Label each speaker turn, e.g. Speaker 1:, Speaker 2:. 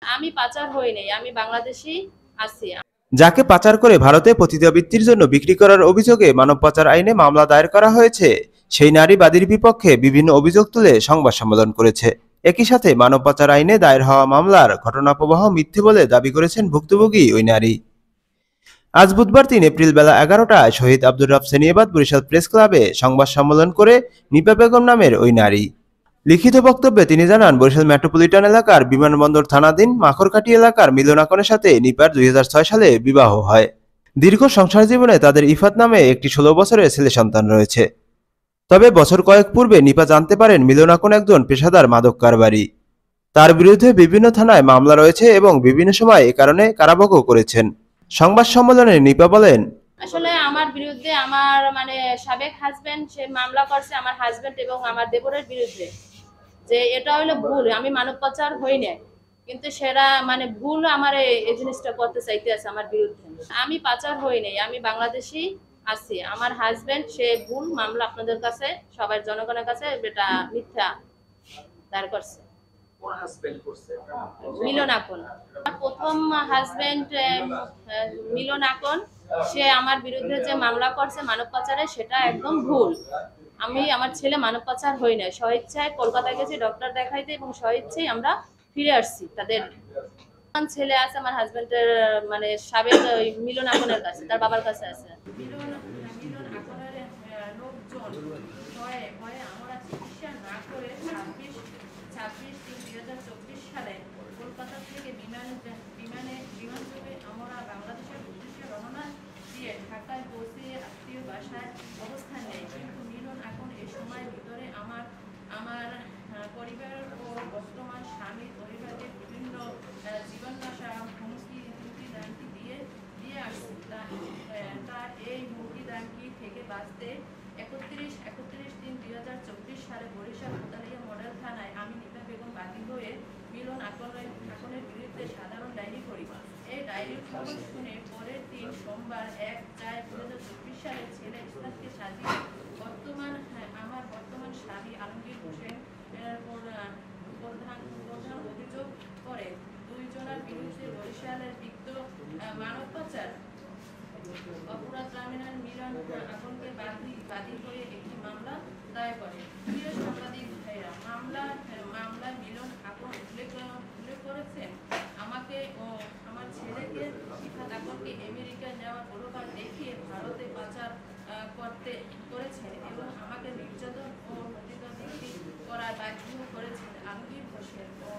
Speaker 1: আমি পাচার হই নাই, আমি বাংলাদেশী আছি।
Speaker 2: যাকে পাচার করে ভারতে পতিতাবৃত্তির জন্য বিক্রি করার অভিযোগে মানব পাচার আইনে মামলা দায়ের করা হয়েছে, সেই নারীবাদীর বিপক্ষে বিভিন্ন অভিযোগ তুলে সংবাদ সম্মেলন করেছে। একই সাথে মানব পাচার আইনে দায়ের হওয়া মামলার ঘটনাপ্রবাহ মিথ্যে বলে দাবি করেছেন ভুক্তভোগী ওই নারী। আজ বুধবার ৩ এপ্রিল বেলা ১১টায় শহীদ আব্দুর রব সেনিয়াবাদ বরিশাল প্রেস ক্লাবে সংবাদ সম্মেলন করে নিপা বেগম নামের ওই নারী। লিখিত বক্তব্যে তিনি জানান, বরিশাল মেট্রোপলিটন এলাকার বিমানবন্দর থানাধীন মাখরকাটি এলাকার মিলন আকনের সাথে নিপার ২০০৬ সালে বিবাহ হয়। দীর্ঘ সংসার জীবনে তাদের ইফাত নামে একটি ১৬ বছরের ছেলে সন্তান রয়েছে। তবে বছর কয়েক পূর্বে নিপা জানতে পারেন মিলন আকন একজন পেশাদার মাদক কারবারি। তার বিরুদ্ধে বিভিন্ন থানায় মামলা রয়েছে এবং বিভিন্ন সময় এ কারণে কারাভোগও করেছেন। সংবাদ সম্মেলনে নিপা বলেন,
Speaker 1: আসলে আমার বিরুদ্ধে আমার সাবেক হাজবেন্ড সে মামলা করছে আমার হাজবেন্ড এবং আমার দেবরের বিরুদ্ধে, যে এটা হলো ভুল, আমি মানব পাচার হই নাই, কিন্তু সেটা ভুল আমার এই জিনিসটা করতে চাইতে আছে আমার বিরুদ্ধে। আমি পাচার হই নাই, আমি বাংলাদেশী আছি। আমার হাজবেন্ড সে ভুল মামলা আপনাদের কাছে সবার জনগণের কাছে এটা মিথ্যা দাঁড় করছে। মিলন আকন আমার প্রথম হাজবেন্ড, মিলন আকন, সে আমার বিরুদ্ধে যে মামলা করছে মানব পাচারে সেটা একদম ভুল। আমি আমার ছেলে মানব পাচার হই না, স্বইচ্ছায় কলকাতা গেছি ডক্টর দেখাইতে এবং স্বইচ্ছায় আমরা ফিরে আসছি। তাদের ছেলে আছে আমার হাজবেন্ডের সাবেক মিলন আকনের কাছে, তার বাবার কাছে আছে। মিলন আকনের লোকজন ভয়ে ভয়ে আমরা চিকিৎসা না করে ২৬/৩/২০২৪ সালে কলকাতা থেকে বিমানযোগে আমরা বাংলাদেশের উদ্দেশ্যে রওনা দিয়ে ঢাকায় পৌঁছে আত্মীয় বাসায় অবস্থান নেই। কিন্তু মিলন আকন এই সময়ের ভিতরে আমার পরিবার ও বর্তমান স্বামী পরিবারের বিভিন্ন জীবনাশা হুমকি দিয়ে আসছে। তার এই হুমকি দামকি থেকে বাঁচতে ৩১/৩/২০২৪ সালে বরিশাল কোতোয়ালি মডেল থানায় আমি নিপা বেগম বাদী হয়ে মিলন আকনের বিরুদ্ধে সাধারণ ডায়েরি করি। এই ডায়েরির খবর শুনে পরের দিন সোমবার ১/৪/২০২৪ সালে ছেলে ইসলামকে সাজিয়ে আমার বর্তমান স্বামী আলমগীর হোসেন প্রধান অভিযোগ করে দুইজনের বিরুদ্ধে বরিশালের বিক্ত মানব পাচার অপরাধ ট্রাইব্যুনাল মিলন আকনকে বাদী হয়ে একটি মামলা দায়ের করে। প্রিয় সাংবাদিক ভাইরা, মামলায় মিলন আকন উল্লেখ করেছেন আমাকে ও আমার ছেলেকে ইফাত আকনকে আমেরিকা নেওয়ার প্রলোভন দেখিয়ে ভারতে পাচার করেছেন এবং আমাকে নির্যাতন ও পতিতাবৃত্তি করার বাধ্য করেছেন। আলমগীর হোসেন ও